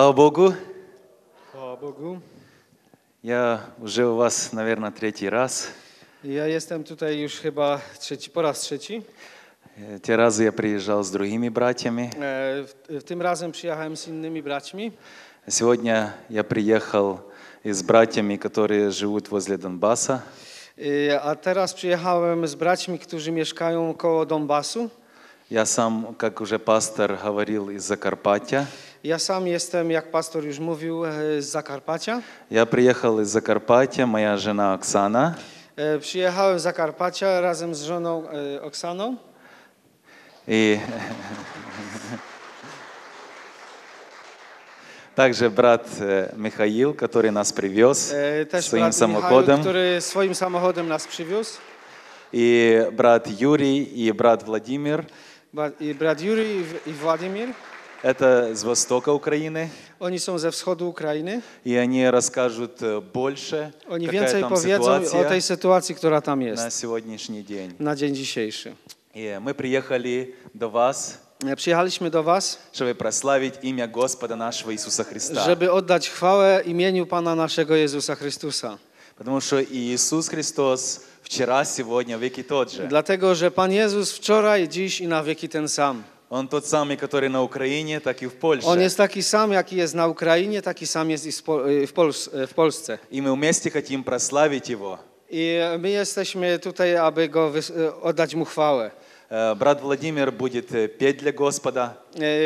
Слава Богу! Chwała Bogu. Я уже у вас, наверное, третий раз. Ja jestem tutaj już chyba po raz trzeci. Те разы я приезжал с другими братьями. Tym razem przyjechałem z innymi braćmi. Сегодня я приехал с братьями, которые живут возле Донбасса. A teraz przyjechałem z braćmi, którzy mieszkają koło Donbasu. Я сам, как уже пастор говорил, из Закарпаття. Ja sam jestem, jak pastor już mówił, z Zakarpacia. Я приехал из Закарпаття, моя жена Оксана. Przyjechałem z Zakarpacia razem z żoną Oksaną. И также брат Михаил, который нас привез своим самоходом. Który swoim samochodem nas przywiózł. И брат Юрий, и брат Владимир. I brat Juri i Władimir. Это с востока Украины. Oni są ze wschodu Ukrainy. И они расскажут больше, Oni какая więcej там powiedzą o tej ситуация sytuacji, która tam на jest сегодняшний день. na dzień dzisiejszy. И мы приехали до вас, Przyjechaliśmy do was, чтобы прославить имя Господа нашего Иисуса Христа. żeby oddać chwałę imieniu Pana naszego Jezusa Chrystusa. Потому что Иисус Христос вчера, сегодня, веки тот же. Dlatego, że Pan Jezus wczoraj, dziś i na wieki ten sam. Он тот самый, который на Украине, так и в Польше. On jest taki sam, jaki jest na Ukrainie, taki sam jest i w Polsce. И мы вместе хотим прославить Его. I my jesteśmy tutaj, aby go oddać mu chwałę. Брат Владимир будет петь для Господа.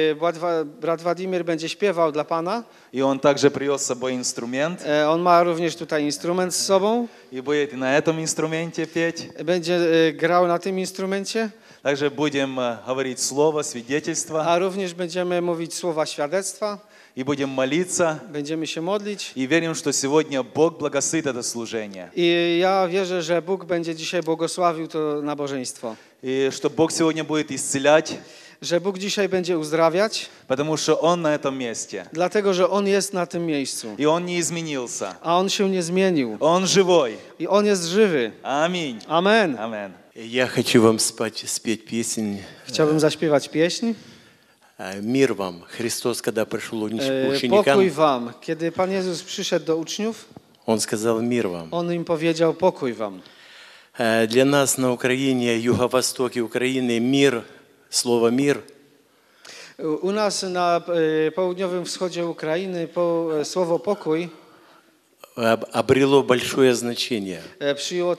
Brat Władimir będzie śpiewał dla Pana. И он также привез с собой инструмент. On ma również tutaj instrument z sobą. И будет на этом инструменте петь. Będzie grał na tym instrumencie. Также будем говорить слово, свидетельство. A również będziemy mówić słowa świadectwa. И будем молиться. Będziemy się modlić. И верим, что сегодня Бог благословит это служение. I ja wierzę, że Bóg będzie dzisiaj błogosławił to nabożeństwo. И что Бог сегодня будет исцелять. Że Bóg dzisiaj będzie uzdrawiać. Потому что Он на этом месте. Dlatego, że On jest na tym miejscu. И Он не изменился. A On się nie zmienił. Он живой. I On jest żywy. Аминь. Amen. Amen. Я хочу вам спеть песнь. Chciałbym zaśpiewać pieśń. Мир вам. Христос, когда пришел Pokój ученикам, wam. Kiedy Pan Jezus przyszedł do uczniów, Он сказал мир вам. On im powiedział pokój wam. Для нас на Украине, юго-востоке Украины, мир, слово «мир» U nas na południowym wschodzie Ukrainy słowo pokój обрело большое значение. przyjęło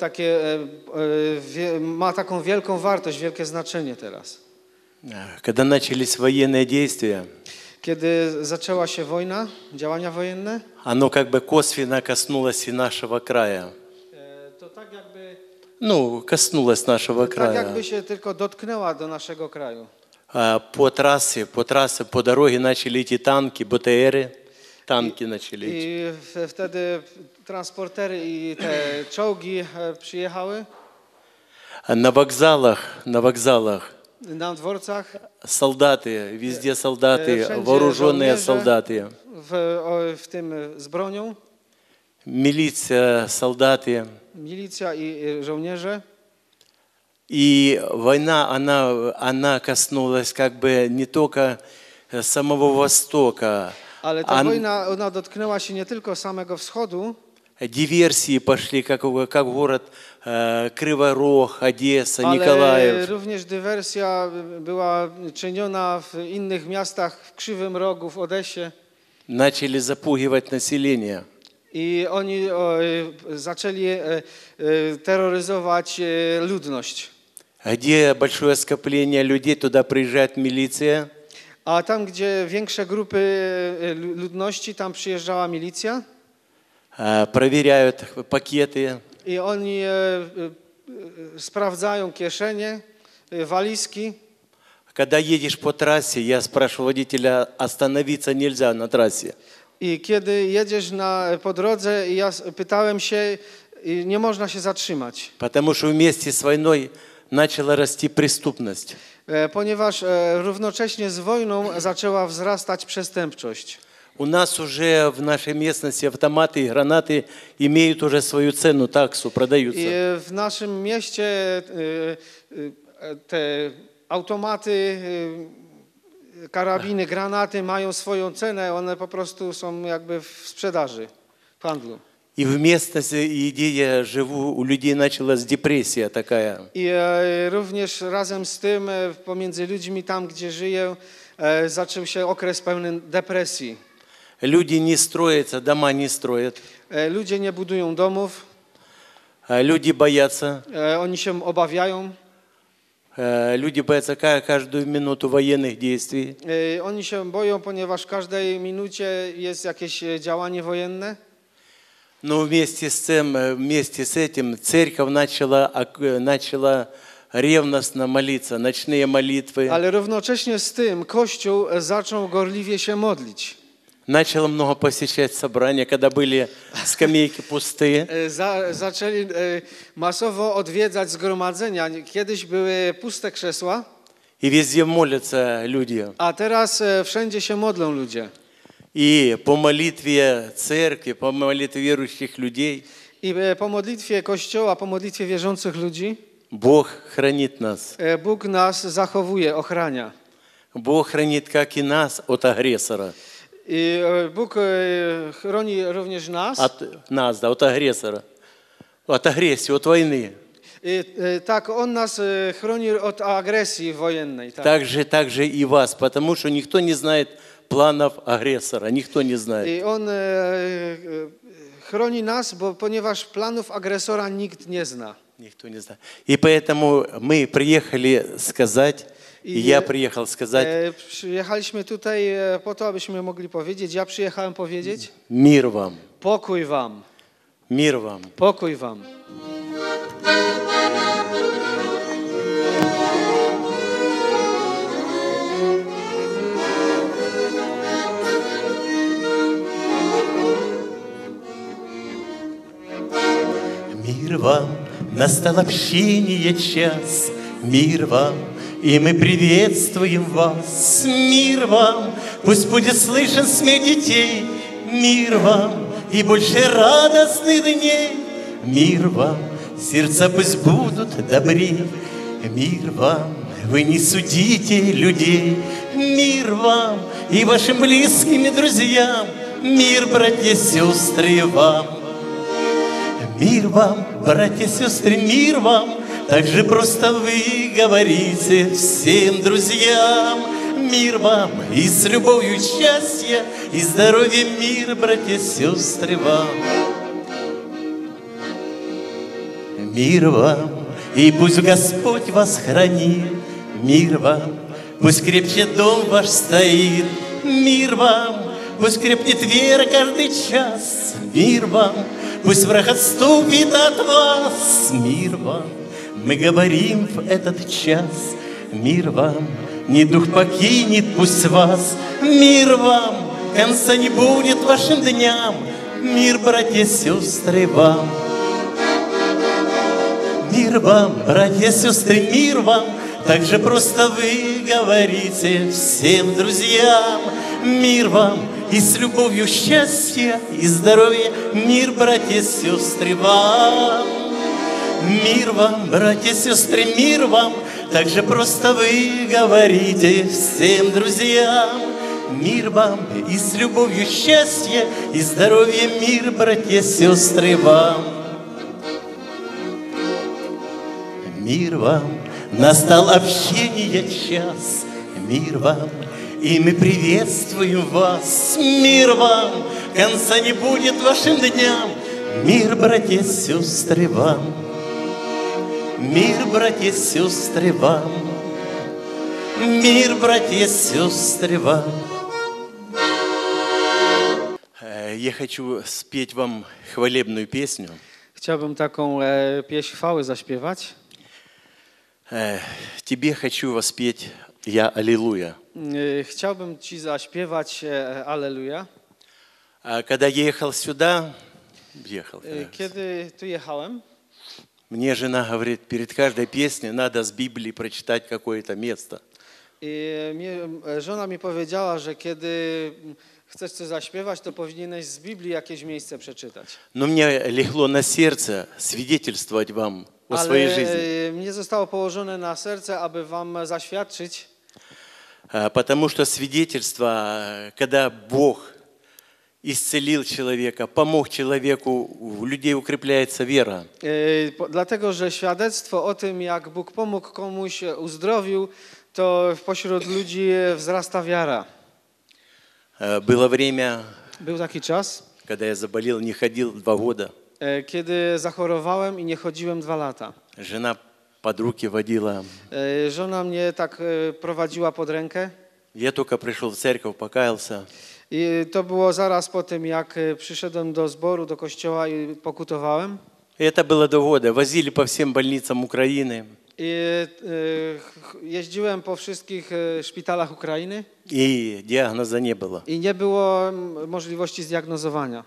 ma taką wielką wartość, wielkie znaczenie teraz. Когда начались военные действия, Kiedy zaczęła się wojna, działania wojenne, оно как бы косвенно коснулось и нашего края. to tak jakby, Коснулось нашего tak jakby края. się tylko dotknęła do naszego kraju. По трассе, по дороге начали идти танки, БТРы, танки начали идти. I wtedy transportery i te czołgi przyjechały На вокзалах na dworcach, солдаты, везде солдаты, wszędzie вооруженные żołnierze, солдаты, w tym z bronią, милиция, солдаты. milicja i żołnierze. И война, она коснулась как бы не только самого Востока. Ale ta wojna, ona dotknęła się nie tylko samego wschodu, Диверсии пошли, как город Кривой Рог, Одесса, ale Николаев. również dywersja była czyniona w innych miastach, w Krzywym Rogu, w Odessie. Начали запугивать население. I oni zaczęli terroryzować ludność. Где большое скопление людей, туда приезжает милиция. A tam, gdzie większe grupy ludności, tam przyjeżdżała milicja. Проверяют пакеты. I oni sprawdzają kieszenie, walizki. Когда едешь по трассе, я спрашиваю водителя, остановиться нельзя на трассе. I kiedy jedziesz po drodze, ja pytałem się, nie można się zatrzymać. Потому что вместе с войной начала расти преступность. Ponieważ równocześnie z wojną zaczęła wzrastać przestępczość. У нас уже в нашей местности автоматы и гранаты имеют уже свою цену, таксу, продаются. I w naszym mieście te automaty karabiny, granaty mają swoją cenę, one po prostu są jakby w sprzedaży, w handlu. И в местности, где я живу, у людей началась депрессия такая. I również razem z tym pomiędzy ludźmi tam, gdzie żyję, zaczął się okres pełny depresji. Люди не строятся, дома не строят. Ludzie nie budują domów, Люди боятся. oni się obawiają. Люди боятся каждую минуту военных действий. Oni się boją, ponieważ w każdej minucie jest jakieś działanie wojenne. Но вместе с этим церковь начала ревностно молиться, ночные молитвы. Ale równocześnie z tym Kościół zaczął gorliwie się modlić. Начал много посещать собрания, когда были скамейки пустые. Zaczęli masowo odwiedzać zgromadzenia. Kiedyś były puste krzesła, И везде молятся люди. a teraz wszędzie się modlą ludzie. И по молитве церкви, по молитве верующих людей I po modlitwie Kościoła, po modlitwie wierzących ludzi, Бог хранит нас. Bóg nas zachowuje, ochrania. Бог хранит как и нас от агрессора. I Bóg chroni również nas. От нас, да, от агрессора. От агрессии, от войны. Tak, On nas chroni od agresji wojennej. Tak. Также и вас, потому что никто не знает планов агрессора, никто не знает. I On chroni nas, ponieważ planów agresora nikt nie zna. Никто не знает. И поэтому мы приехали сказать, и я приехал сказать, Przyjechaliśmy tutaj po to, abyśmy mogli powiedzieć, ja przyjechałem powiedzieć, мир вам, pokój wam, мир вам. pokój wam. Мир вам, настал общение час, мир вам, и мы приветствуем вас. Мир вам, пусть будет слышен смех детей, мир вам, и больше радостных дней. Мир вам, сердца пусть будут добрей, мир вам, вы не судите людей. Мир вам и вашим близким и друзьям, мир, братья, сестры, вам. Мир вам, братья, сестры, мир вам, так же просто вы говорите всем друзьям. Мир вам и с любовью счастья, и здоровья мир, братья, сестры, вам. Мир вам, и пусть Господь вас хранит. Мир вам, пусть крепче дом ваш стоит. Мир вам, пусть крепнет вера каждый час. Мир вам, пусть враг отступит от вас. Мир вам, мы говорим в этот час. Мир вам, ни дух покинет пусть вас. Мир вам, конца не будет вашим дням. Мир, братья, сестры, вам. Мир вам, братья, сестры, мир вам. Так же просто вы говорите всем друзьям. Мир вам и с любовью счастья и здоровья. Мир, братья, сестры, вам. Мир вам, братья, сестры, мир вам. Так же просто вы говорите всем друзьям. Мир вам и с любовью счастья и здоровья. Мир, братья, сестры, вам. Мир вам, настал общение час. Мир вам, и мы приветствуем вас. Мир вам, конца не будет вашим дням. Мир, братья, сестры, вам. Мир, братья, сестры, вам. Мир, братья, сестры, вам. Я хочу спеть вам хвалебную песню. Chciałbym taką pieśń chwały zaśpiewać. Тебе хочу воспеть «Я Аллилуйя». Chciałbym Ci zaśpiewać Alleluja. Когда я ехал сюда, Kiedy tu jechałem, мне жена говорит, перед каждой песней надо с Библии прочитать какое-то место. Żona mi powiedziała, że kiedy chcesz coś zaśpiewać, to powinieneś z Biblii jakieś miejsce przeczytać. Но мне легло на сердце свидетельствовать вам о своей жизни. Mnie zostało położone na serce, aby wam zaświadczyć. Потому что свидетельство, когда Бог исцелил человека, помог человеku, у людей укрепляется вера. Dlatego, że świadectwo o tym, jak Bóg pomógł komuś, uzdrowił, to pośród ludzi wzrasta wiara. Было время, Był taki czas, когда я заболел, не ходил 2 года. kiedy zachorowałem i nie chodziłem 2 lata. Жена под руки водила. Żona mnie tak prowadziła pod rękę. Я только пришел в церковь, покаялся. I to było zaraz po tym, jak przyszedłem do zboru, do kościoła i pokutowałem. И это было 2 года. Возили по всем больницам Украины. I jeździłem po wszystkich szpitalach Ukrainy И диагноза не было. i nie było możliwości zdiagnozowania.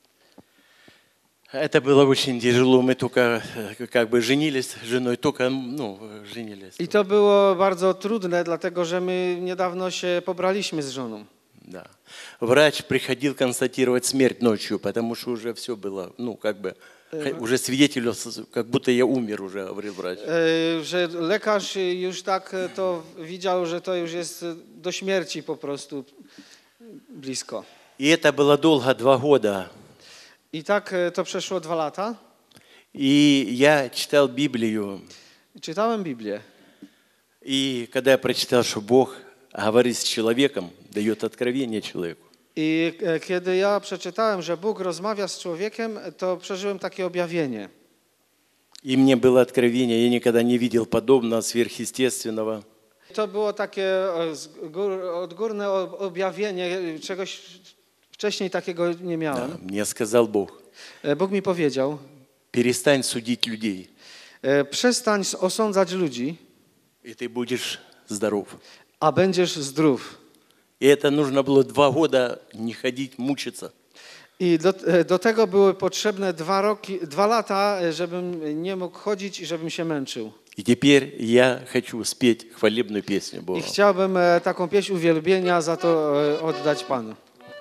Это было очень тяжело. Мы только как бы женились с женой, только женились. I to było bardzo trudne, dlatego że my niedawno się pobraliśmy z żoną. Да. Врач приходил констатировать смерть ночью, потому что уже все было, как бы, уже свидетель, как будто я умер уже, говорил врач. Że lekarz już tak to widział, że to już jest do śmierci po prostu blisko. И это было долго, 2 года. I tak to przeszło 2 lata. И я читал Библию. Czytałem Biblię. И когда я прочитал, что Бог говорит с человеком, дает откровение человеку. I kiedy ja przeczytałem, że Bóg rozmawia z człowiekiem, to przeżyłem takie objawienie. И мне было откровение, я никогда не видел подобного сверхъестественного. To było takie odgórne objawienie, czegoś wcześniej takiego nie miałem. Мне сказал Бог, Bóg mi powiedział, перестань судить людей, przestań osądzać ludzi, и ты будешь здоров. a będziesz zdrów. И это нужно было 2 года не ходить, мучиться. I do tego były potrzebne 2 lata, żebym nie mógł chodzić i żebym się męczył. И теперь я хочу спеть хвалебную песню Богу. I chciałbym taką pieśń uwielbienia za to oddać Panu.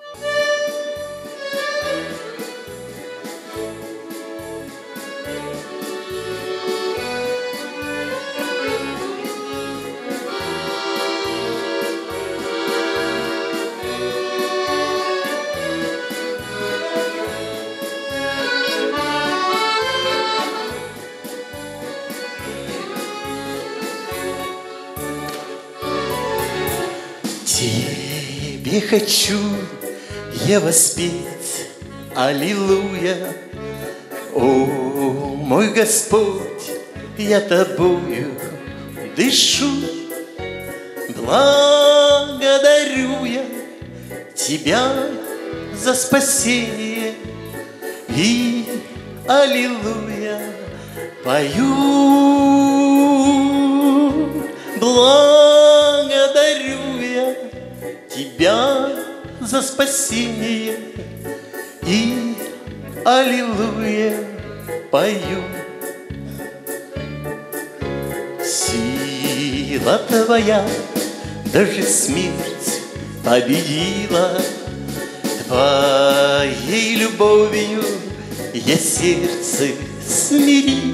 Тебе хочу я воспеть, аллилуйя. О, мой Господь, я тобою дышу. Благодарю я тебя за спасение и аллилуйя пою. Благодарю я тебя за спасение и аллилуйя пою. Сила твоя даже смерть победила, твоей любовью я сердце смирил.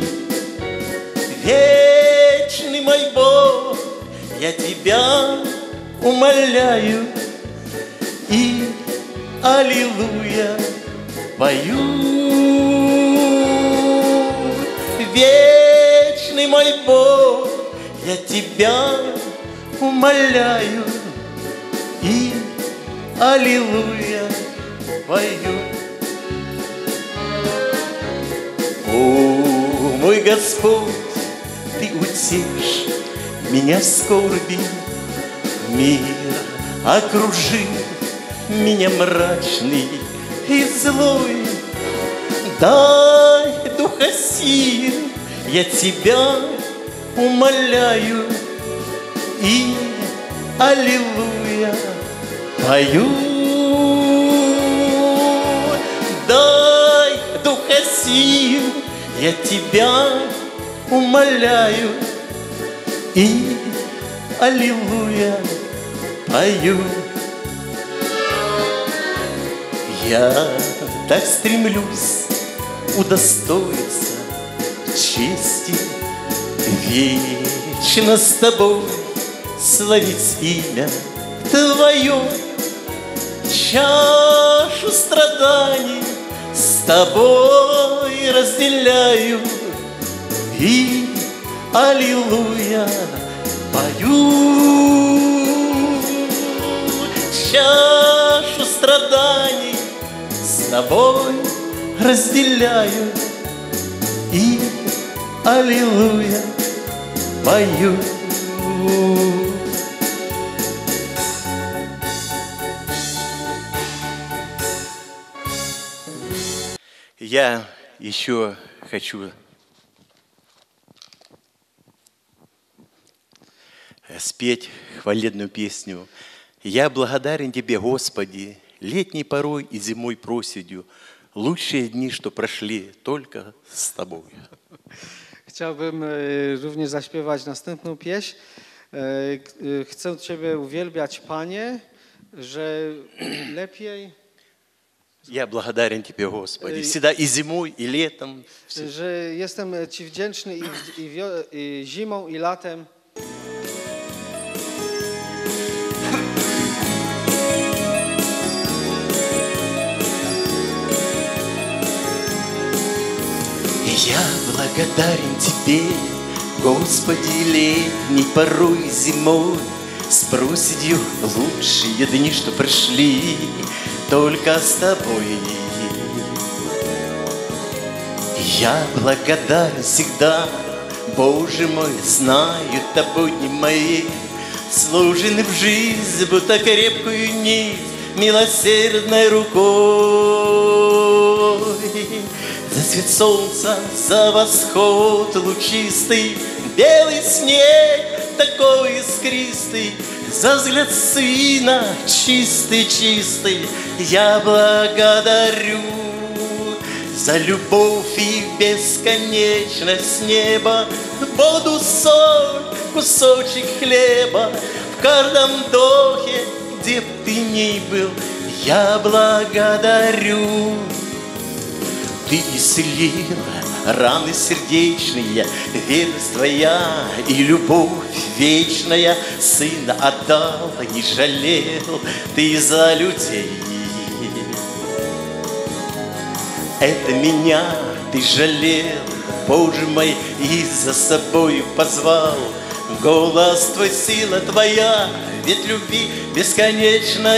Вечный мой Бог, я тебя умоляю и аллилуйя пою. Вечный мой Бог, я тебя умоляю и аллилуйя пою. О, мой Господь, ты утешь меня в скорби, мир окружил меня мрачный и злой. Дай духа сил, я тебя умоляю и аллилуйя пою. Дай духа сил, я тебя умоляю и аллилуйя пою. Я так стремлюсь удостоиться чести, вечно с тобой славить имя Твое. Чашу страданий с Тобой разделяю и аллилуйя пою. Чашу страданий с Тобой разделяю и аллилуйя пою. Я еще хочу спеть хвалебную песню. Я благодарен Тебе, Господи, летней порой и зимой проседью. Lучшие dni, что прошли только с Тобой. Chciałbym również zaśpiewać następną pieśń. Chcę Ciebie uwielbiać, Panie, że lepiej... Я благодарен Тебе, Господи, всегда и зимой, и летом. Że jestem Ci wdzięczny i zimą, i latem. Я благодарен Тебе, Господи, летней порой зимой, с проседью лучшие дни, что прошли только с Тобой. Я благодарен всегда, Боже мой, знаю, Тобой не мои, сложены в жизнь, будто крепкую нить, милосердной рукой. За свет солнца, за восход лучистый, белый снег такой искристый, за взгляд сына чистый-чистый я благодарю. За любовь и бесконечность неба, воду, соль, кусочек хлеба, в каждом вдохе, где б ты ни был, я благодарю. Ты исцелил раны сердечные, верность Твоя и любовь вечная. Сына отдал, не жалел Ты за людей. Это меня Ты жалел, Боже мой, и за собой позвал. Голос Твой, сила Твоя, ведь любви бесконечной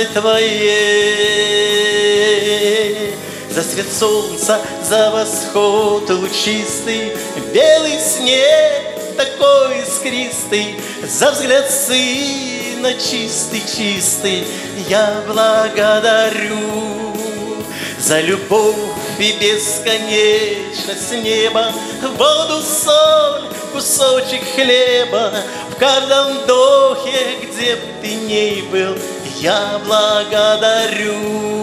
Твоей. За свет солнца, за восход лучистый, белый снег такой искристый, за взгляд сына чистый-чистый я благодарю. За любовь и бесконечность неба, воду, соль, кусочек хлеба, в каждом вдохе, где б ты ни был, я благодарю.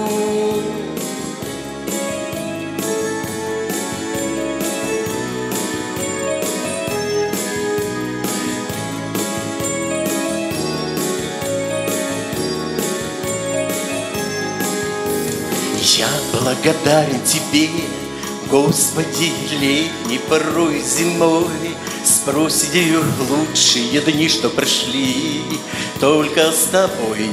Я благодарен Тебе, Господи, летней порой зимой, с проседью лучшие дни, что прошли только с Тобой.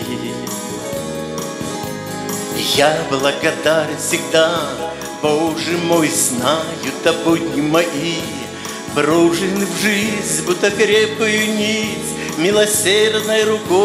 Я благодарен всегда, Боже мой, знаю, Тобой не мои, прожены в жизнь, будто крепкую нить, милосердной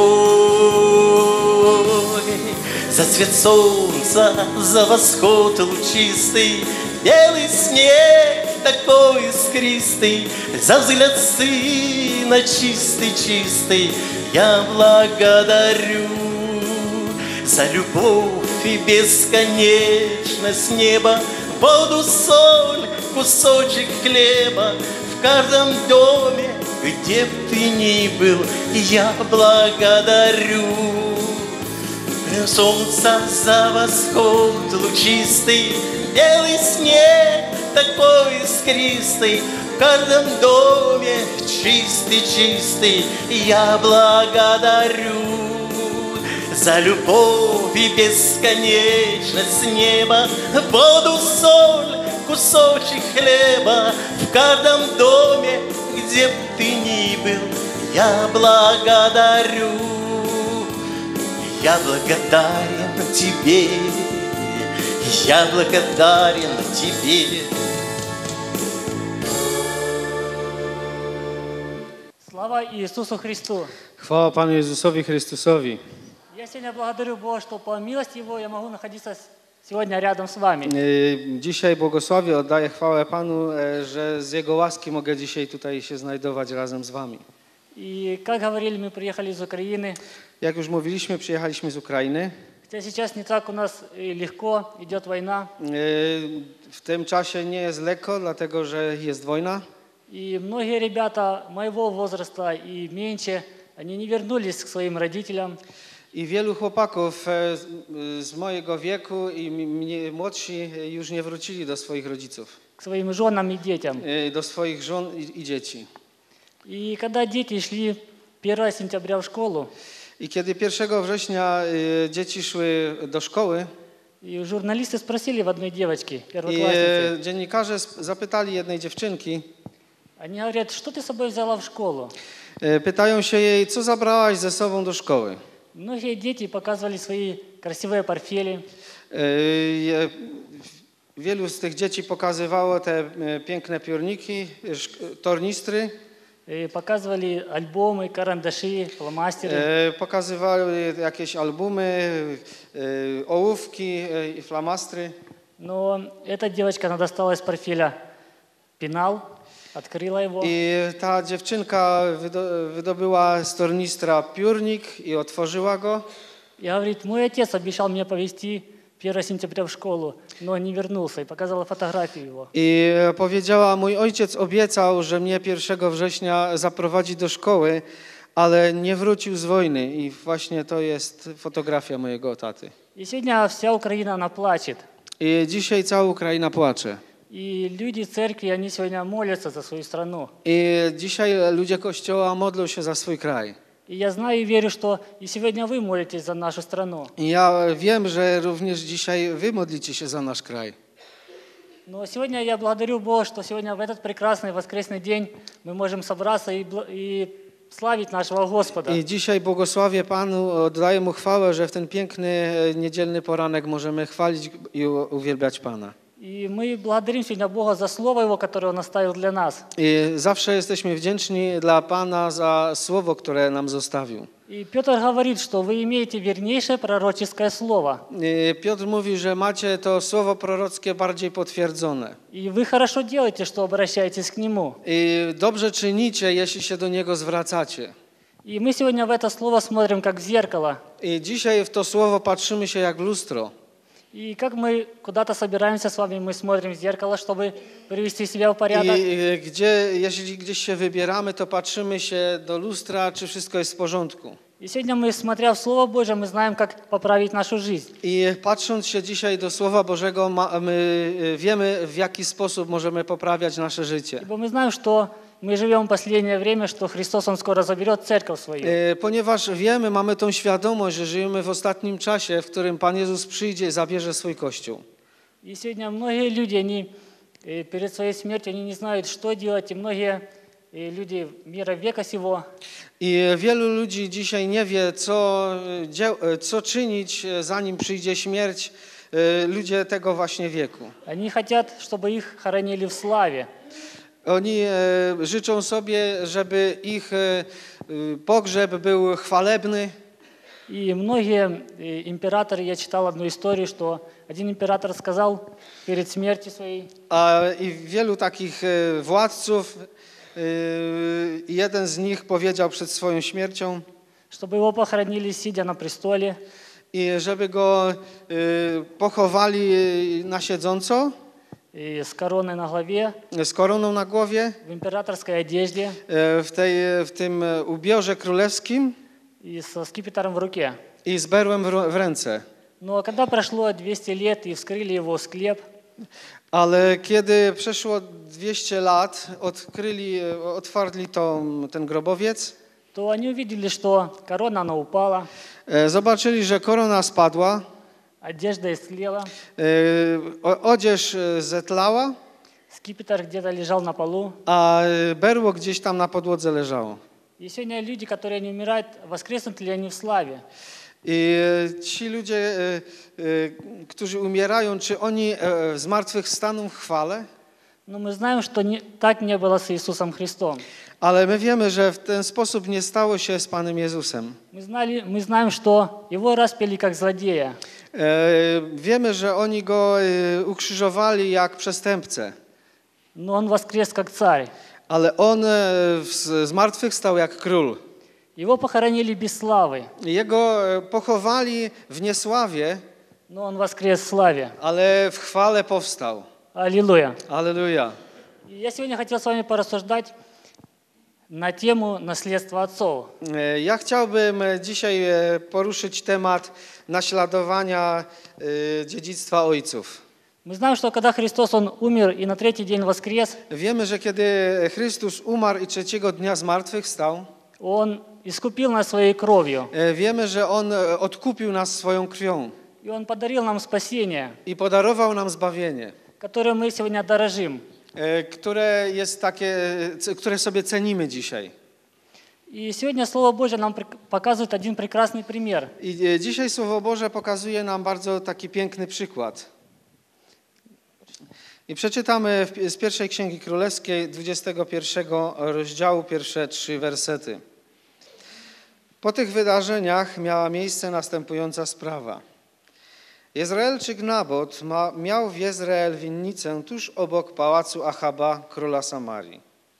рукой. За свет солнца, за восход лучистый, белый снег такой искристый, за взгляд сына чистый-чистый я благодарю. За любовь и бесконечность неба, воду, соль, кусочек хлеба, в каждом доме, где б ты ни был, я благодарю. Солнце за восход лучистый, белый снег такой искристый, в каждом доме чистый-чистый я благодарю. За любовь и бесконечность неба, воду, соль, кусочек хлеба, в каждом доме, где б ты ни был, Я благодарю, я благодарен Тебе, я благодарен Тебе. Слава Иисусу Христу! Chwała Panu Jezusowi Chrystusowi. Я сегодня благодарю Бога, что по милости Его я могу находиться сегодня рядом с вами. Dzisiaj błogosławię, oddaję chwałę Panu, że z Jego łaski mogę dzisiaj tutaj się znajdować razem z Wami. И как говорили, мы приехали из Украины. Jak już mówiliśmy, przyjechaliśmy z Ukrainy. Хотя сейчас не так у нас легко, идет война. W tym czasie nie jest lekko, dlatego że jest wojna. И многие ребята моего возраста и меньше, они не вернулись к своим родителям. I wielu chłopaków z mojego wieku i młodsi już nie wrócili do swoich rodziców, К своим женам и детям. do swoich żon i dzieci. И когда дети шли 1 сентября в школу, I kiedy 1 września dzieci szły do szkoły, и журналисты спросили в одной девочки, i первоклассницы, dziennikarze zapytali jednej dziewczynki, они говорят, что ты с собой взяла в школу? pytają się jej, co zabrałaś ze sobą do szkoły. Многие дети показывали свои красивые портфели. Wielu z tych dzieci pokazywało te piękne piórniki, tornistry. Показывали альбомы, карандаши, фломастеры. Pokazywały jakieś albumy, ołówki i flamastry. Но эта девочка, она достала из портфеля пенал, открыла его. I ta dziewczynka wydobyła z tornistra piórnik i otworzyła go. И говорит, мой отец обещал меня повезти 1 сентября в школу, но не вернулся. И показала фотографию его. I powiedziała, mój ojciec obiecał, że mnie 1 września zaprowadzi do szkoły, ale nie wrócił z wojny. I właśnie to jest fotografia mojego taty. И сегодня вся Украина, она плачет. I dzisiaj cała Ukraina płacze. И люди церкви, они сегодня молятся за свою страну. I dzisiaj ludzie Kościoła modlą się za swój kraj. И я знаю и верю, что и сегодня вы молитесь за нашу страну. I ja wiem, że również dzisiaj wy modlicie się za nasz kraj. Но сегодня я благодарю Бога, что сегодня в этот прекрасный воскресный день мы можем собраться и славить нашего Господа. I dzisiaj błogosławię Panu, oddaję Mu chwałę, że w ten piękny niedzielny poranek możemy chwalić i uwielbiać Pana. И мы благодарим сегодня Бога за Слово Его, которое Он оставил для нас. I zawsze jesteśmy wdzięczni dla Pana za słowo, które nam zostawił. И Петр говорит, что вы имеете вернейшее пророческое слово. Piotr mówi, że macie to słowo prorockie bardziej potwierdzone. И вы хорошо делаете, что обращаетесь к Нему. I dobrze czynicie, jeśli się do niego zwracacie. И мы сегодня в это слово смотрим как в зеркало. I dzisiaj w to słowo patrzymy się jak w lustro. И как мы куда-то собираемся с вами, мы смотрим в зеркало, чтобы привести себя в порядок. I jeśli gdzieś się wybieramy, to patrzymy się do lustra, czy wszystko jest w porządku. И сегодня мы, смотря в Слово Божие, мы знаем, как поправить нашу жизнь. I patrząc się dzisiaj do Słowa Bożego, my wiemy, w jaki sposób możemy poprawiać nasze życie. Ибо мы знаем, что мы живем в последнее время, что Христос, Он скоро заберет церковь свою. Ponieważ wiemy, mamy tą świadomość, że żyjemy w ostatnim czasie, w którym Pan Jezus przyjdzie i zabierze swój Kościół. И сегодня многие люди, они перед своей смертью, они не знают, что делать, и многие люди мира века сего. I wielu ludzi dzisiaj nie wie, co czynić, zanim przyjdzie śmierć, ludzie tego właśnie wieku. Они хотят, чтобы их хоронили в славе. Oni życzą sobie, żeby ich pogrzeb był chwalebny. И многие императоры, я читал одну историю, что один император сказал перед смертью своей, I wielu takich władców, jeden z nich powiedział przed swoją śmiercią, чтобы его похоронили, сидя на престоле, i żeby go pochowali na siedząco, и с короной на голове, z koroną na głowie, в императорской одежде w tym ubiorze królewskim и со скипетром в руке. i z berłem w ręce. Но когда прошло 200 лет и вскрыли его склеп, Ale kiedy przeszło 200 lat, otwarli ten grobowiec, то они увидели, что корона, она упала, zobaczyli, że korona spadła, одежда истлела, odzież zetlała, скипетр где-то лежал на полу. a berło gdzieś tam na podłodze leżało. И сегодня люди, которые не умирают, воскреснут ли они в славе? I ci ludzie, którzy umierają, czy oni zmartwychwstaną w chwale? Но мы знаем, что так не было с Иисусом Христом. Ale my wiemy, że w ten sposób nie stało się z Panem Jezusem. Мы знаем, что Его распяли как злодея. Wiemy, że oni go ukrzyżowali jak przestępcę, Но Он воскрес как царь. ale on zmartwychwstał jak król. Его похоронили без славы, Jego pochowali w niesławie, но Он воскрес в славе. ale w chwale powstał. Аллилуйя. Alleluja. И я сегодня хотел с вами порассуждать на тему наследства отцов. Ja chciałbym dzisiaj poruszyć temat naśladowania dziedzictwa ojców. Мы знаем, что когда Христос, Он умер и на третий день воскрес, Wiemy, że kiedy Chrystus umarł i trzeciego dnia zmartwychwstał, Он искупил нас своей кровью. wiemy, że On odkupił nas swoją krwią И Он подарил нам спасение, i podarował nam zbawienie, которым мы сегодня дорожим. które jest takie, które sobie cenimy dzisiaj. И сегодня Слово Божье нам показывает один прекрасный пример. I dzisiaj Słowo Boże pokazuje nam bardzo taki piękny przykład. I przeczytamy z pierwszej Księgi Królewskiej, 21 rozdziału, pierwsze 3 wersety. Po tych wydarzeniach miała miejsce następująca sprawa. Jezreelczyk Nabot miał w Jezreel winnicę tuż obok pałacu Achaba, króla Samarii.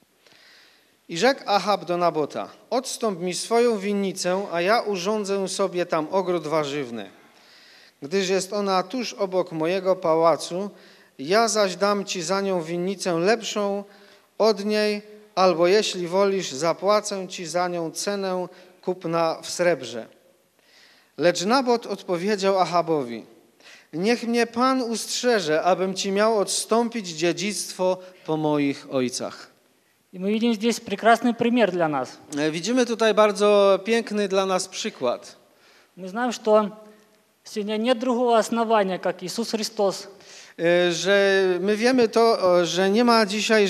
I rzekł Achab do Nabota, odstąp mi swoją winnicę, a ja urządzę sobie tam ogród warzywny. Gdyż jest ona tuż obok mojego pałacu, ja zaś dam ci za nią winnicę lepszą od niej, albo jeśli wolisz, zapłacę ci za nią cenę kupna w srebrze. Lecz Nabot odpowiedział Achabowi, niech mnie Pan ustrzeże, abym ci miał odstąpić dziedzictwo po moich ojcach. И мы видим здесь прекрасный пример для нас. Widzimy tutaj bardzo piękny dla nas przykład. Мы знаем, что сегодня нет другого основания, как Иисус Христос, Że my wiemy to, że nie ma dzisiaj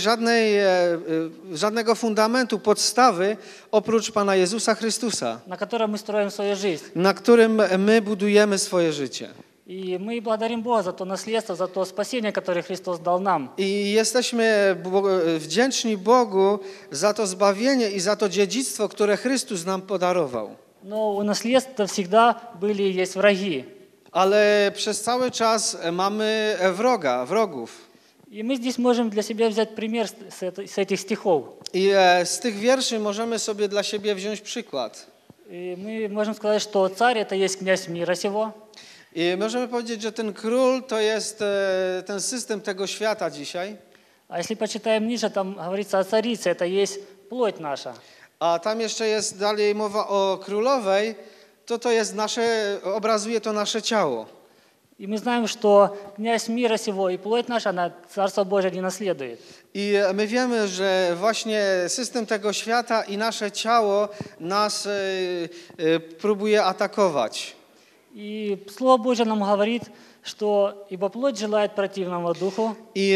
żadnego fundamentu, podstawy oprócz Pana Jezusa Chrystusa, на котором мы строим свою жизнь. na którym my budujemy swoje życie. И мы благодарим Бога за то наследство, за то спасение, которое Христос дал нам. I jesteśmy wdzięczni Bogu za to zbawienie i za to dziedzictwo, które Chrystus nam podarował. Но у наследства всегда были и есть враги. Ale przez cały czas mamy wrogów. И мы здесь можем для себя взять пример с этих стихов. I z tych wierszy możemy sobie dla siebie wziąć przykład. И мы можем сказать, что царь – это есть князь мира сего. I możemy powiedzieć, że ten król to jest ten system tego świata dzisiaj. А если почитаем ниже, там говорится о царице, это есть плоть наша. A tam jeszcze jest dalej mowa o królowej, to jest obrazuje to nasze ciało. И мы знаем, что князь мира сего и плоть наша, она Царство Божие не наследует. I my wiemy, że właśnie system tego świata i nasze ciało nas próbuje atakować. И Слово Божье нам говорит, что ибо плоть желает противного духу, I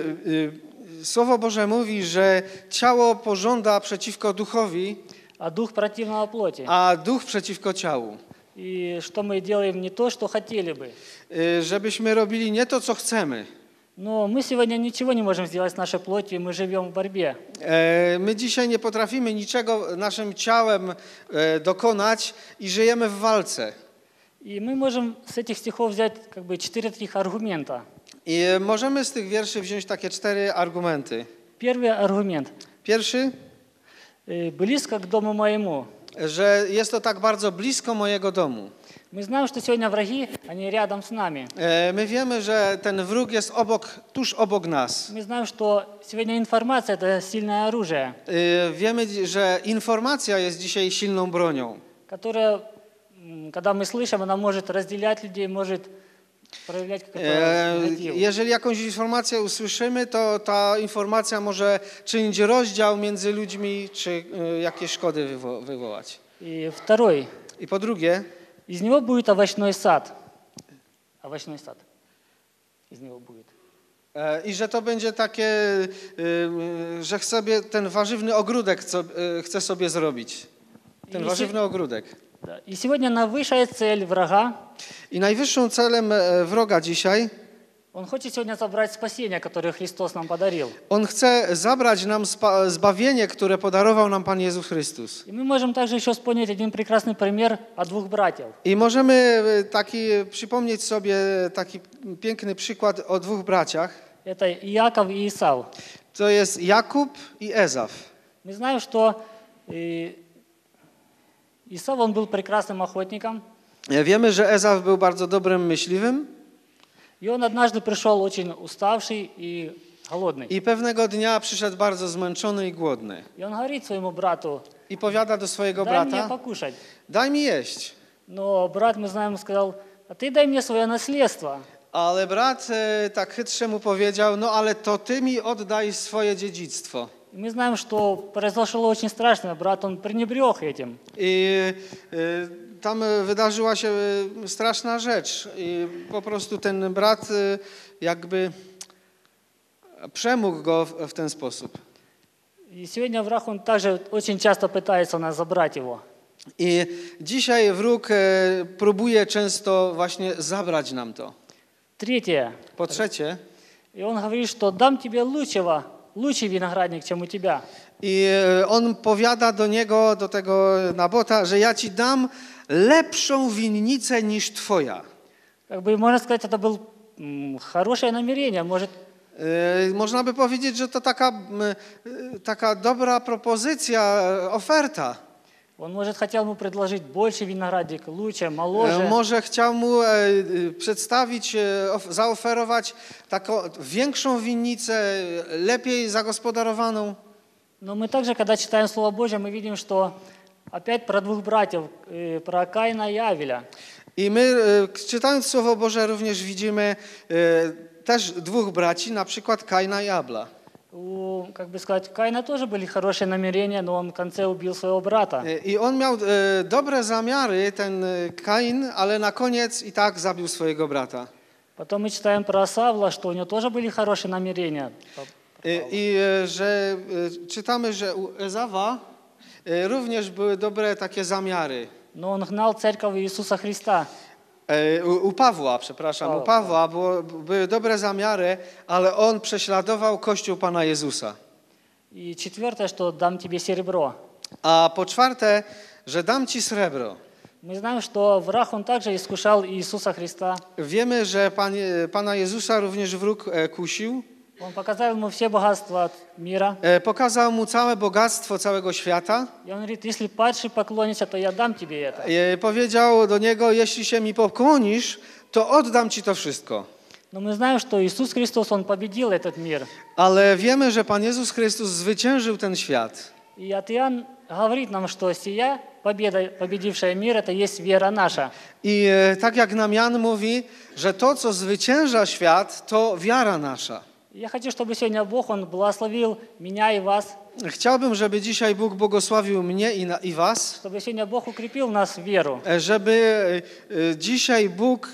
Słowo Boże mówi, że ciało pożąda przeciwko duchowi, а дух противного плоти. a duch przeciwko ciału. И что мы делаем не то, что хотели бы. Żebyśmy robili nie to, co chcemy. Но мы сегодня ничего не можем сделать с нашей плотью, и мы живем в борьбе. My dzisiaj nie potrafimy niczego naszym ciałem dokonać i żyjemy w walce. И мы можем с этих стихов взять как бы 4 таких аргумента. I możemy z tych wierszy wziąć takie 4 argumenty. Первый аргумент. Pierwszy, Близко к дому моему. że jest to tak bardzo blisko mojego domu. Мы знаем, что сегодня враги, они рядом с нами. My wiemy, że ten wróg jest tuż obok nas. Мы знаем, что сегодня информация – это сильное оружие, Wiemy, że informacja jest dzisiaj silną bronią, которая, когда мы слышим, она может разделять людей, может проявлять какой-то негатив. Jeżeli jakąś informację usłyszymy, to ta informacja może czynić rozdział między ludźmi, czy jakieś szkody wywołać. И второй. I po drugie, Из него будет овощной сад. Овощной сад. Из него будет. i że to będzie takie, że ten warzywny ogródek chce sobie zrobić. Ten warzywny ogródek. Да. И сегодня najwyższa цель врага, I najwyższą celem wroga dzisiaj, он хочет сегодня забрать спасение, которое Христос нам подарил. on chce zabrać nam zbawienie, które podarował nam Pan Jezus Chrystus. И мы можем также еще вспомнить один прекрасный пример о двух братьев. I możemy przypomnieć sobie taki piękny przykład o dwóch braciach. Это Иаков и Исав. To jest Jakub i Ezaf. Мы знаем, что Исав, он был прекрасным охотником. Wiemy, że Ezaf był bardzo dobrym myśliwym. И он однажды пришел очень уставший и голодный. I pewnego dnia przyszedł bardzo zmęczony i głodny. И он говорит своему брату: I powiada do swojego дай мне brata, покушать. daj mi jeść. Но брат, мы знаем, сказал: а ты дай мне свое наследство. Ale brat tak chytrze mu powiedział, no ale to ty mi oddaj swoje dziedzictwo. И мы знаем, что произошло очень страшное. Брат, он пренебрег этим. I tam wydarzyła się straszna rzecz. I po prostu ten brat jakby przemógł go w ten sposób. И сегодня враг, он также очень часто пытается нас забрать его. I dzisiaj wróg próbuje często właśnie zabrać nam to. Третье. Po trzecie, И он говорит, что дам тебе лучший виноградник, чем у тебя. i on powiada do niego, do tego Nabota, że ja ci dam lepszą winnicę niż twoja. Как бы можно сказать, это было хорошее намерение. Может, Można by powiedzieć, że to taka dobra propozycja, oferta. он, может, хотел ему предложить больше виноградник, лучше, моложе. Może chciał mu przedstawić, zaoferować taką większą winnicę, lepiej zagospodarowaną. Но мы также, когда читаем Слово Божье, мы видим, что опять про двух братьев, про Каина и Авеля. I my, czytając Słowo Boże, również widzimy też dwóch braci, na przykład Kaina i Abla. Как бы сказать, у Каина тоже были хорошие намерения, но он в конце убил своего брата. I on miał dobre zamiary, ten Kain, ale na koniec i tak zabił swojego brata. Потом мы читаем про Савла, что у него тоже были хорошие намерения. I że czytamy, że u Ezawa również były dobre takie zamiary. Но он гнал церковь Иисуса Христа. U Pawła, przepraszam, u Pawła były dobre zamiary, ale on prześladował Kościół Pana Jezusa. И четвертое, что дам тебе серебро. A po czwarte, że dam ci srebro. Мы знаем, что враг, он также искушал Иисуса Христа. Wiemy, że Pana Jezusa również wróg kusił. Он показал ему все богатства мира. Pokazał mu całe bogactwo całego świata. И он говорит: если падший поклонишься, то я дам тебе это. Powiedział do niego, jeśli się mi pokłonisz, to oddam ci to wszystko. Но мы знаем, что Иисус Христос, он победил этот мир. Ale wiemy, że Pan Jezus Chrystus zwyciężył ten świat. И от Иоанн говорит нам, что сия победа, победившая мир, это есть вера наша. I tak jak nam Jan mówi, że to, co zwycięża świat, to wiara nasza. Я хочу, чтобы сегодня Бог, Он благословил меня и вас. Chciałbym, żeby dzisiaj Bóg błogosławił mnie i was, Чтобы сегодня Бог укрепил нас в веру. żeby dzisiaj Bóg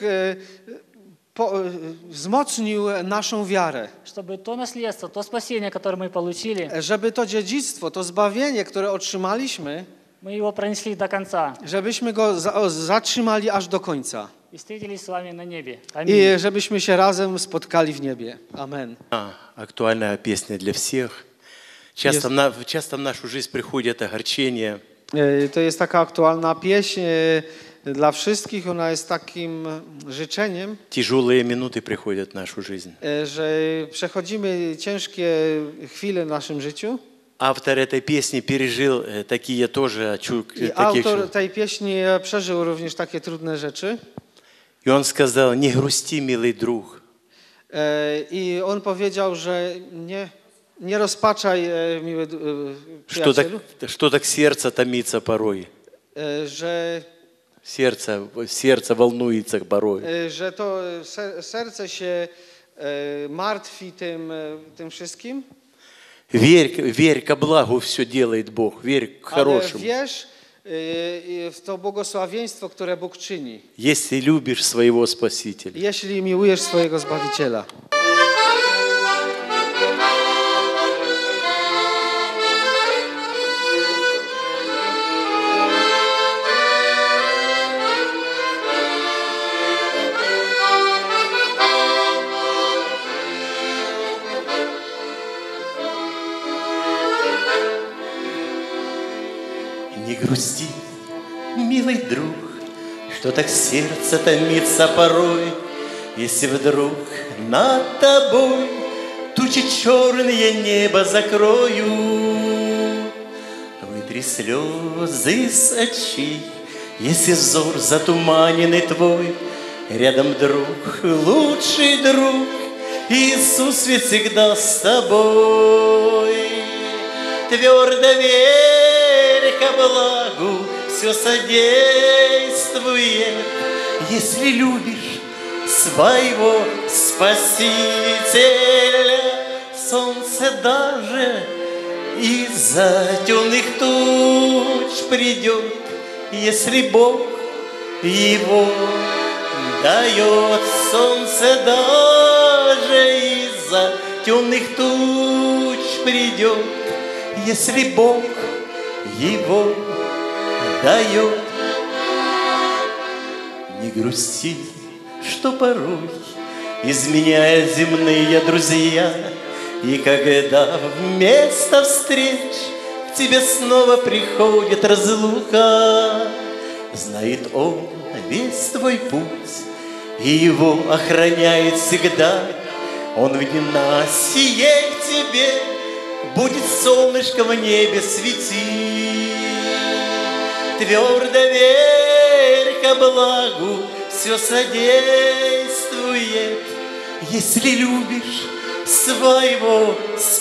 wzmocnił naszą wiarę. Чтобы то наследство, то спасение, которое мы получили, Żeby to dziedzictwo, to zbawienie, które otrzymaliśmy, мы его пронесли до конца żebyśmy go zatrzymali aż do końca. и встретились с вами на небе. I Аминь. żebyśmy się razem spotkali w niebie. Amen. Актуальная песня для всех. Часто в нашу жизнь приходит огорчение. To jest taka aktualna pieśń dla wszystkich. Ona jest takim życzeniem, Тяжелые минуты приходят в нашу жизнь. że przechodzimy ciężkie chwile w naszym życiu. Автор этой песни пережил такие тоже I autor tej pieśni przeżył również takie trudne rzeczy. И он сказал: не грусти, милый друг. I on powiedział, że nie rozpaczaj, miły przyjacielu, Что так сердце томится порой. że Сердце волнуется порой. że to serce się martwi tym wszystkim. Верь, ко благу все делает Бог. Верь к Ale хорошему. wierz w to błogosławieństwo, które Bóg czyni, Если любишь своего Спасителя. jeśli miłujesz swojego Zbawiciela. Не грусти, милый друг, что так сердце томится порой, если вдруг над тобой тучи черные небо закрою. Вытри слезы с очей, если взор затуманенный твой. Рядом друг, лучший друг, Иисус ведь всегда с тобой. Твердо верь ко благу, все содействует, если любишь своего Спасителя. Солнце даже из-за темных туч придет, если Бог его дает. Солнце даже из-за темных туч придет, если Бог его дает. Не грусти, что порой изменяют земные друзья, и когда вместо встреч к тебе снова приходит разлука, знает Он весь твой путь и его охраняет всегда. Он в ненастье к тебе будет солнышко в небе светить. Твердо верь ко благу, все содействует, если любишь своего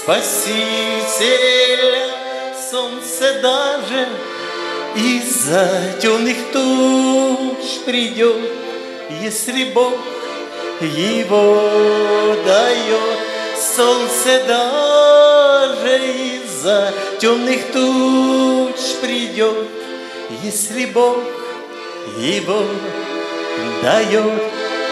Спасителя. Солнце даже из-за темных туч придет, если Бог его дает. Солнце даже из-за темных туч придет, если Бог его дает.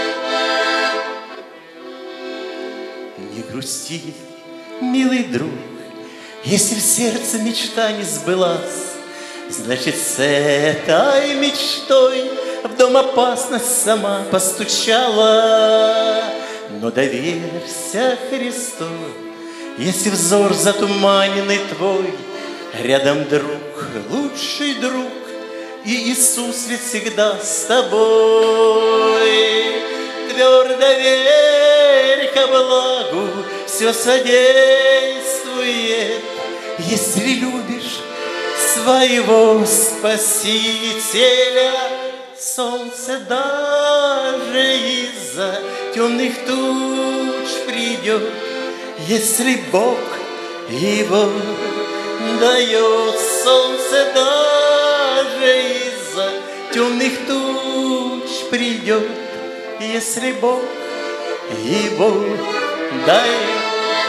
Не грусти, милый друг, если в сердце мечта не сбылась, значит, с этой мечтой в дом опасность сама постучала. Но доверься Христу, если взор затуманенный твой. Рядом друг, лучший друг, и Иисус ведь всегда с тобой. Твердо верь ко благу, все содействует, если любишь своего Спасителя. Солнце даже из-за темных туч придет, если Бог его дает. Солнце даже из-за темных туч придет, если Бог его дает.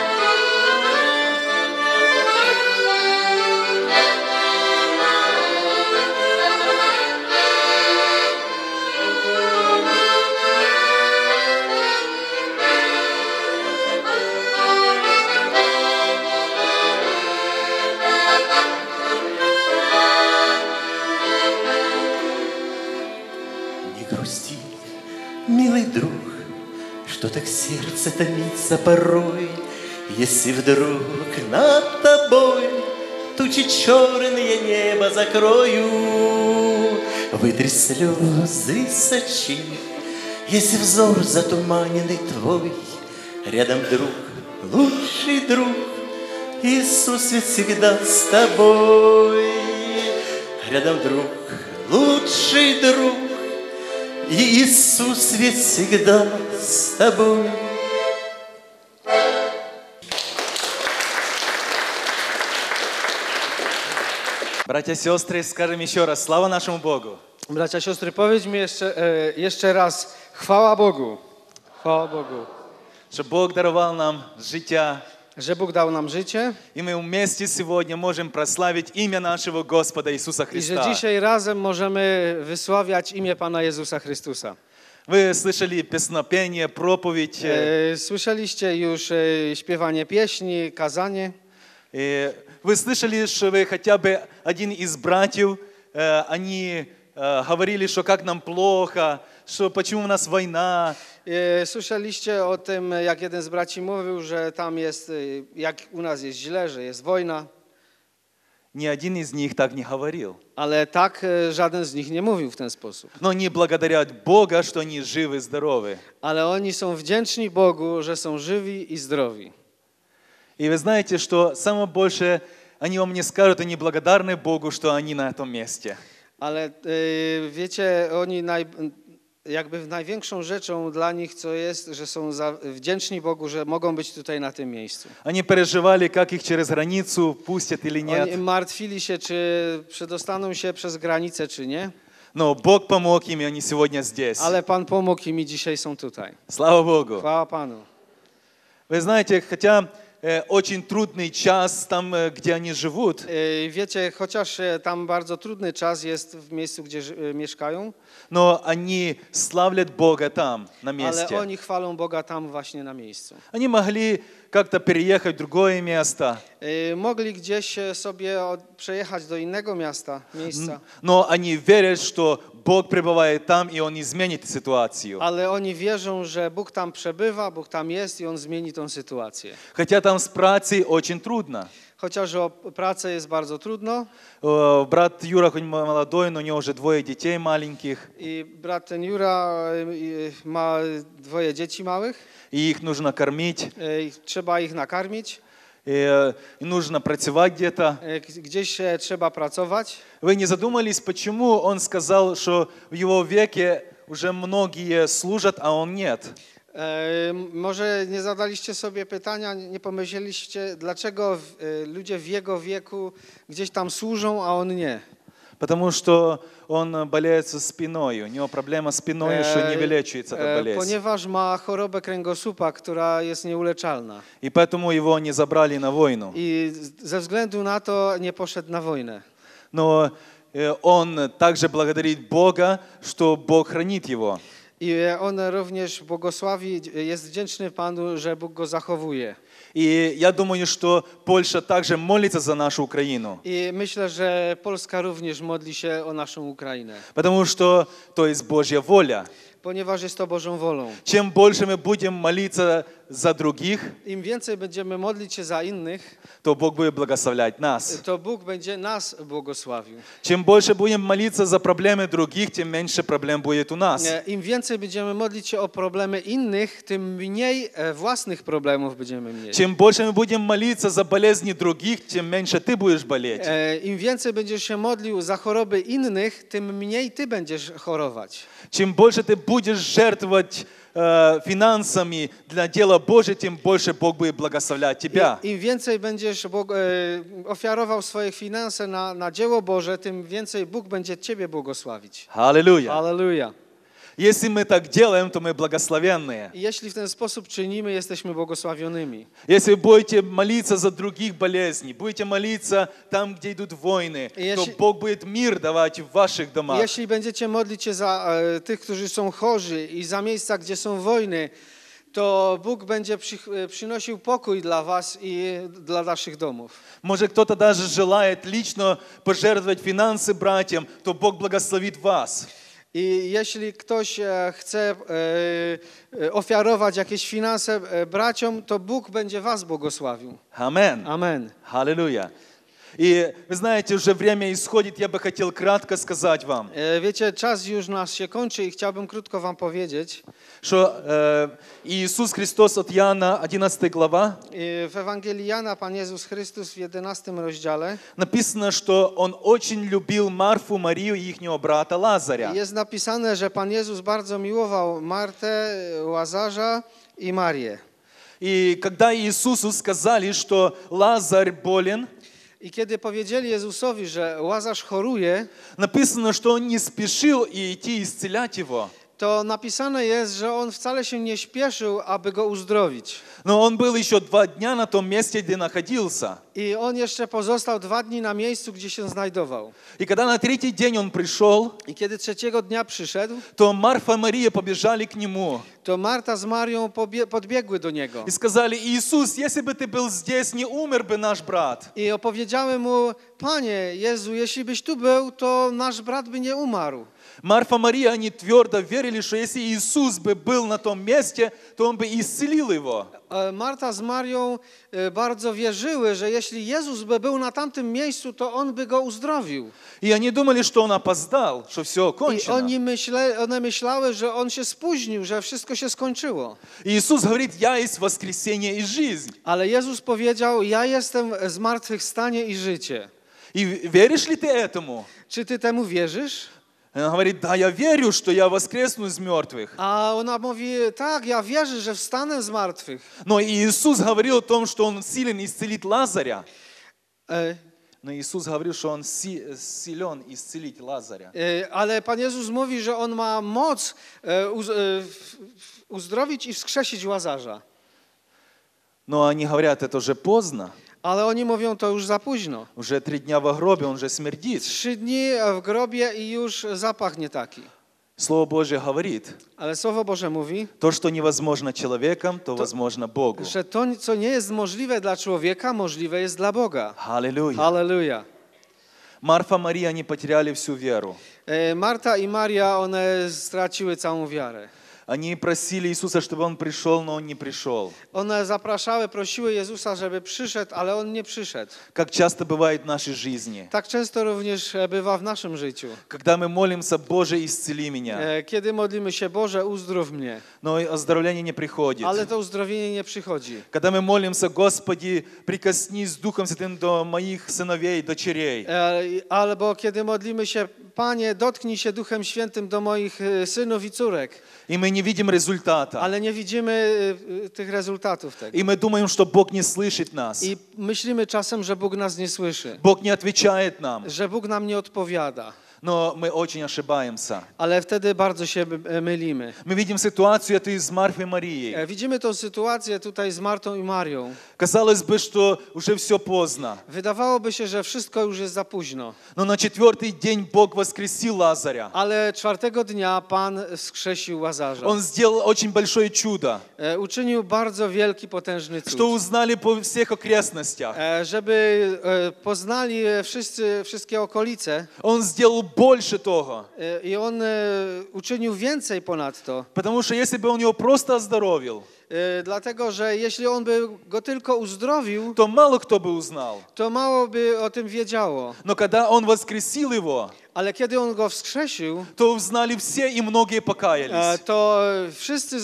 Милый друг, что так сердце томится порой, если вдруг над тобой тучи черные небо закрою. Вытри слезы с очей, если взор затуманенный твой. Рядом друг, лучший друг, Иисус ведь всегда с тобой. Рядом друг, лучший друг, и Иисус ведь всегда с тобой. Братья и сестры, скажем еще раз, слава нашему Богу. Bracia, siostry, powiedzmy jeszcze raz, chwała Bogu. Chwała Bogu. Что Бог даровал нам життя. Że Bóg dał nam życie И мы вместе сегодня можем прославить имя нашего Господа Иисуса i że Христа. dzisiaj razem możemy wysławiać imię Pana Jezusa Chrystusa. Вы слышали песнопение, проповедь. Słyszeliście już śpiewanie pieśni, kazanie. Вы слышали, что вы хотя бы один из братьев, они говорили, что как нам плохо, что почему у нас война. Słyszeliście o tym, jak jeden z braci mówił, że tam jest, jak u nas jest źle, że jest wojna. ни один из них так не говорил. Ale tak żaden z nich nie mówił w ten sposób. Но они благодарят Бога, что они живы, здоровы. Ale oni są wdzięczni Bogu, że są żywi i zdrowi. И вы знаете, что самое большее, они вам не скажут, они благодарны Богу, что они на этом месте. Ale wiecie, oni jakby największą rzeczą dla nich, co jest, że są wdzięczni Bogu, że mogą być tutaj na tym miejscu. Они переживали, как их через границу пустят или Oni нет. martwili się, czy przedostaną się przez granicę, czy nie. Но Бог помог им, и они сегодня здесь. Ale Pan pomógł im i dzisiaj są tutaj. Слава Богу. Chwała Panu. Вы знаете, хотя очень трудный час там, где они живут, Wiecie, chociaż tam bardzo trudny czas jest w miejscu, gdzie mieszkają, но они славят Бога там, на ale месте. oni chwalą Boga tam właśnie na miejscu. Они могли как-то переехать в другое место, Mogli gdzieś sobie przejechać do innego miejsca, но они верят, что Бог пребывает там, и Он изменит ситуацию. ale oni wierzą, że Bóg tam przebywa, Bóg tam jest i On zmieni tą sytuację. Хотя там с працей очень трудно. Chociaż o pracę jest bardzo trudno Брат Юра хоть молодой, но у него уже 2 детей маленьких, i brat ten Jura ma 2 dzieci małych, и их нужно кормить, trzeba ich nakarmić, и нужно працевать где-то. gdzieś trzeba pracować. Вы не задумались, почему он сказал, что в его веке уже многие служат, а он нет? Może nie zadaliście sobie pytania, nie pomyśleliście, dlaczego ludzie w jego wieku gdzieś tam służą, a on nie. Потому что он болеет со спиной, у него проблема с спиной, что не вылечивается эта болезнь. Ponieważ ma chorobę kręgosłupa, która jest nieuleczalna. И поэтому его не забрали на войну. I ze względu na to nie poszedł na wojnę. Но он также благодарит Бога, что Бог хранит его. I on również błogosławi, jest wdzięczny Panu, że Bóg go zachowuje. И я думаю, что Польша также молится за нашу Украину. I myślę, że Polska również modli się o naszą Ukrainę. Потому что то есть Божья воля. Ponieważ jest to Bożą wolą. Чем больше мы будем молиться за других, Im więcej będziemy modlić się za innych, то Бог будет благословлять нас. to Bóg będzie nas błogosławił. Чем больше будем молиться за проблемы других, тем меньше проблем будет у нас. Im więcej będziemy modlić się o problemy innych, tym mniej własnych problemów będziemy mieć. Чем больше мы будем молиться за болезни других, тем меньше ты будешь болеть. Im więcej będziesz się modlił za choroby innych, tym mniej ty będziesz chorować. Чем больше ты будешь жертвовать финансами для дела Божьего, тем больше Бог будет благословлять тебя. Im więcej będziesz ofiarował swoje finanse na dzieło Boże, tym więcej Bóg będzie ciebie błogosławić. Аллилуйя. Halleluja. Если мы так делаем, то мы благословенные. I jeśli w ten sposób czynimy, jesteśmy błogosławionymi. Если вы будете молиться за других болезней, будете молиться там, где идут войны, то Бог будет мир давать в ваших домах. Jeśli będziecie modlić się za tych, którzy są chorzy i za miejsca, gdzie są wojny, to Bóg będzie przynosił pokój dla was i dla naszych domów. Может, кто-то даже желает лично пожертвовать финансы братьям, то Бог благословит вас. I jeśli ktoś chce ofiarować jakieś finanse braciom, to Bóg będzie was błogosławił. Amen. Amen. Аллилуйя. И вы знаете, уже время исходит, я бы хотел кратко сказать вам, Wiecie, czas już nas się kończy i chciałbym krótko wam powiedzieć. что Иисус Христос от Иоанна, 11 глава, W Ewangelii Jana Pan Jezus Chrystus w 11 rozdziale написано, что Он очень любил Марфу, Марию и ихнего брата Лазаря. jest napisane, że Pan Jezus bardzo miłował Martę, Łazarza i Marię. И когда Иисусу сказали, что Лазарь болен, I kiedy powiedzieli Jezusowi, że Łazarz choruje, написано, что Он не спешил идти исцелять его. to napisane jest, że on wcale się nie śpieszył, aby go uzdrowić. Но он был еще 2 дня на том месте, где находился. I on jeszcze pozostał 2 dni na miejscu, gdzie się znajdował. И когда на 3-й день он пришел, I kiedy 3 dnia przyszedł, то Марфа и Мария побежали к нему to Marta z Marią podbiegły do niego. и сказали: Иисус, если бы ты был здесь, не умер бы наш брат. I opowiedziały mu: Panie Jezu, jeśli byś tu był, to nasz brat by nie umarł. Марфа и Мария, они твердо верили, что если Иисус бы был на том месте, то Он бы исцелил его. Marta z Marią bardzo wierzyły, że jeśli Jezus by był na tamtym miejscu, to On by go uzdrowił. И они думали, что он опоздал, что все I кончено. one myślały, że On się spóźnił, że wszystko się skończyło. И Иисус говорит, я есть воскресение и жизнь. Ale Jezus powiedział, ja jestem zmartwychwstanie i życie. И веришь ли ты этому? Czy ty temu wierzysz? И он говорит, да, я верю, что я воскресну из мертвых. A ona mówi, tak, ja wierzę, że wstanę z martwych. Но Иисус говорил о том, что он силен исцелить Лазаря. E, Но Иисус говорил, что он силен исцелить Лазаря. Ale Pan Jezus mówi, że On ma moc uzdrowić i wskrzesić Łazarza. Но они говорят, это уже поздно. Ale oni mówią, to już za późno. Уже 3 дня в гробе, он же смердит. 3 dni w grobie i już zapach nie taki. Слово Божье говорит, Ale Słowo Boże mówi, то, что невозможно человеком, то возможно Богу. że to, co nie jest możliwe dla człowieka, możliwe jest dla Boga. Аллилуйя. Halleluja. Марфа и Мария, они потеряли всю веру. Marta i Maria, one straciły całą wiarę. Они просили Иисуса, чтобы Он пришел, но Он не пришел. One zapraszały, prosiły Jezusa, żeby przyszedł, ale On nie przyszedł. Как часто бывает в нашей жизни. Tak często również bywa w naszym życiu. Когда мы молимся, Боже, исцели меня, Kiedy modlimy się, Boże, uzdrów mnie, но оздоровление не приходит. ale to uzdrowienie nie przychodzi. Когда мы молимся, Господи, прикоснись Духом Святым до моих сыновей, дочерей. Albo kiedy modlimy się, Panie, dotknij się Duchem Świętym do moich synów i córek. И мы не видим результата. Ale nie widzimy tych rezultatów tego. И мы думаем, что Бог не слышит нас. I myślimy czasem, że Bóg nas nie słyszy, Бог не отвечает нам. że Bóg nam nie odpowiada. Но мы очень ошибаемся. Ale wtedy bardzo się mylimy. Мы видим ситуацию эту из Марфы и Марии. Widzimy tą sytuację tutaj z Martą i Marią. Казалось бы, что уже все поздно. Wydawałoby się, że wszystko już jest za późno. Но на 4-й день Бог воскресил Лазаря. Ale 4 dnia Pan wskrzesił Łazarza. Он сделал очень большое чудо, Uczynił bardzo wielki, potężny что cud. узнали по всех окрестностях. Żeby poznali wszystkie okolice. Он сделал больше того. I On uczynił więcej ponadto. Потому что если бы он его просто оздоровил, Dlatego, że jeśli On by go tylko uzdrowił, то мало кто бы узнал. to mało by o tym wiedziało. Но когда он воскресил его, Ale kiedy On go wskrzesił, то узнали все и многие покаялись. to wszyscy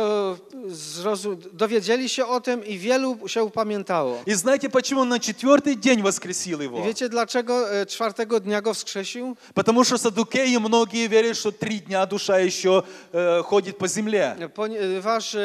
dowiedzieli się o tym i wielu się upamiętało. И знаете, почему он на 4-й день воскресил I его? wiecie dlaczego 4 dnia go wskrzesił? Потому что саддукеи многие верят, что 3 дня душа еще ходит по земле. Ponieważ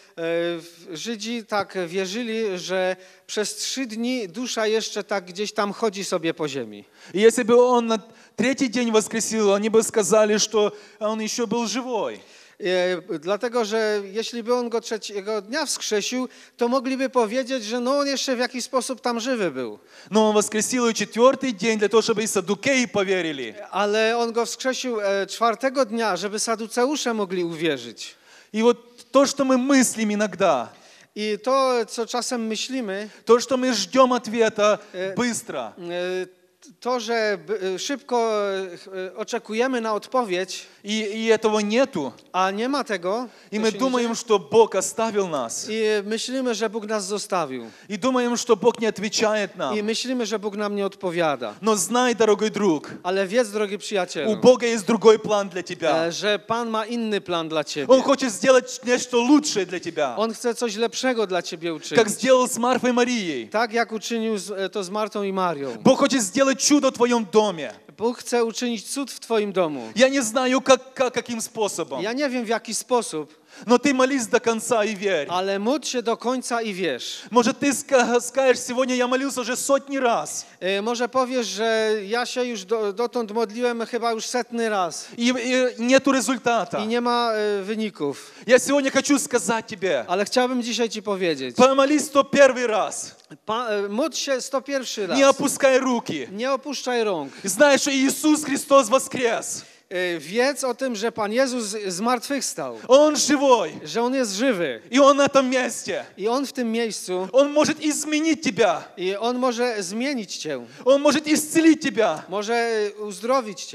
Żydzi tak wierzyli, że przez 3 dni dusza jeszcze tak gdzieś tam chodzi sobie po ziemi. И если бы он на 3-й день воскресил, они бы сказали, что он еще был живой. Dlatego, że jeśli by on go 3 dnia wskrzesił, to mogliby powiedzieć, że no on jeszcze w jakiś sposób tam żywy był. Но он воскресил и 4-й день для того, чтобы и саддукеи поверили. Ale on go wskrzesił 4 dnia, żeby saduceusze mogli uwierzyć. И вот то, что мы мыслим иногда, I to, co czasem myślimy, то, что мы ждем ответа быстро, to, że szybko oczekujemy na odpowiedź, и этого нету, a nie ma tego, и to мы się nie думаем, dzieje. что Бог оставил нас, I myślimy, że Bóg nas zostawił. и думаем, что Бог не отвечает I нам. myślimy, że Bóg nam nie odpowiada. Но знай, дорогой друг, Ale wiedz, drogi у przyjacielu, Бога есть другой план для тебя. że Pan ma inny plan dla ciebie. Он хочет сделать нечто лучшее для тебя, On chce coś lepszego dla ciebie как uczynić. сделал с Марфой и Марией. Tak jak uczynił to z Martą i Marią. Бог хочет сделать чудо в твоем доме. Bóg chce uczynić cud w twoim domu. Я не знаю, каким способом, Ja nie wiem w jaki sposób, но ты молись до конца и верь. ale módl się do końca i wierz. Может, ты скажешь, сегодня я молился уже сотни раз, Może powiesz, że ja się już dotąd modliłem chyba już 100 raz и нету результата. i nie ma wyników. Я сегодня хочу сказать тебе, Ale chciałbym dzisiaj ci powiedzieć. помолись 101 раз, Módl się 101 raz. не опускай руки. Nie opuszczaj rąk. Знаешь, что Иисус Христос воскрес. Wiedz o tym, że Pan Jezus zmartwychwstał, Он живой, że On jest żywy и Он на этом месте. i On w tym miejscu Он может изменить тебя, i On może zmienić cię, Он может исцелить тебя. może uzdrowić cię.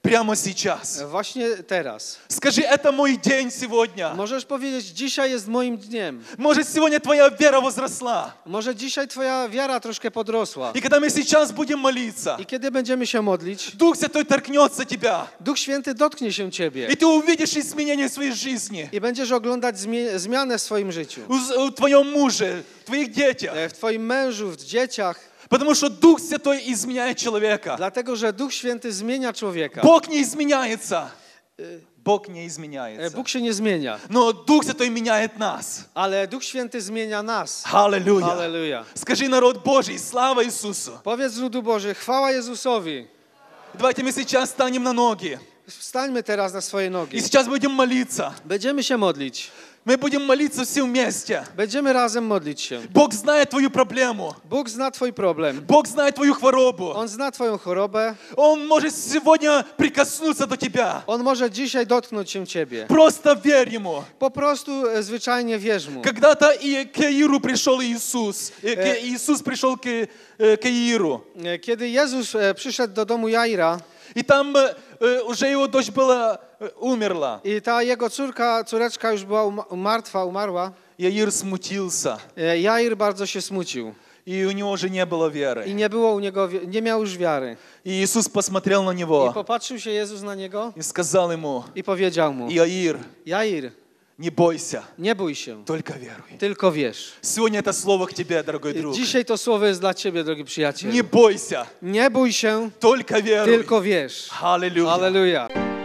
прямо сейчас. Właśnie teraz. Скажи, это мой день сегодня. Możesz powiedzieć, dzisiaj jest moim dniem. Может, сегодня твоя вера возросла. Może dzisiaj twoja wiara troszkę podrosła. И когда мы сейчас будем молиться, I kiedy będziemy się modlić, Дух Святой торкнется тебя. Duch Święty dotknie się ciebie. И ты увидишь изменения в своей жизни. I będziesz oglądać zmianę w swoim życiu. В твоем муже, в твоих детях. W twoim mężu, w dzieciach. Потому что Дух Святой изменяет человека. Dlatego, że Duch Święty zmienia człowieka. Бог не изменяется. Бог не изменяется. Bóg się nie zmienia, Но Дух Святой меняет нас. ale Duch Święty zmienia nas. Аллилуйя. Halleluja. Скажи, народ Божий, слава Иисусу. Powiedz ludu Boży, chwała Jezusowi. Давайте мы сейчас станем на ноги. Wstańmy teraz na swoje nogi. И сейчас будем молиться. Będziemy się modlić. Мы будем молиться все вместе. Będziemy razem modlić się. Бог знает твою проблему. Bóg zna twój problem. Бог знает твою хворобу. On zna twoją chorobę. Он может сегодня прикоснуться до тебя. On może dzisiaj dotknąć się ciebie. Просто верь Ему. Po prostu zwyczajnie wierz Mu. Когда-то и к Ииру пришел Иисус. Иисус пришел к Ииру. Kiedy Jezus przyszedł do domu Jaira И там уже его дочь была, умерла. i ta jego córeczka już była martwa, umarła, Иир смутился. Jair bardzo się smucił И у него уже не было i веры. nie było u niego, nie miał już wiary. И Иисус посмотрел на I него popatrzył się Jezus na niego и сказал ему: i powiedział mu: Иаир, Jair, не бойся, nie bój się, только веруй. tylko wierz. Сегодня это слово к тебе, дорогой друг. Dzisiaj to słowo jest dla ciebie, drogi przyjacielu. Не бойся, Nie bój się, только веруй. tylko wierz. Аллилуйя. Halleluja.